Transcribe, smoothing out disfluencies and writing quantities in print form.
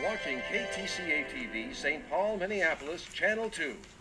watching KTCA TV, St. Paul, Minneapolis, Channel 2.